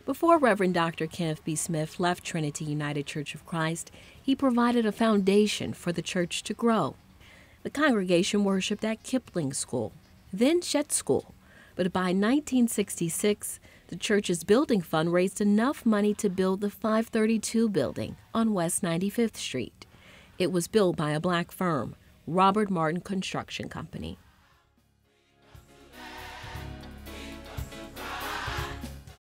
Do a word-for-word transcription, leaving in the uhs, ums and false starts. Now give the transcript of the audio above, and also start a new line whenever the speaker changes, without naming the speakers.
Before Reverend Doctor Kenneth B. Smith left Trinity United Church of Christ, he provided a foundation for the church to grow. The congregation worshiped at Kipling School, then Shed School, but by nineteen sixty-six, the church's building fund raised enough money to build the five thirty-two building on West ninety-fifth Street. It was built by a black firm, Robert Martin Construction Company.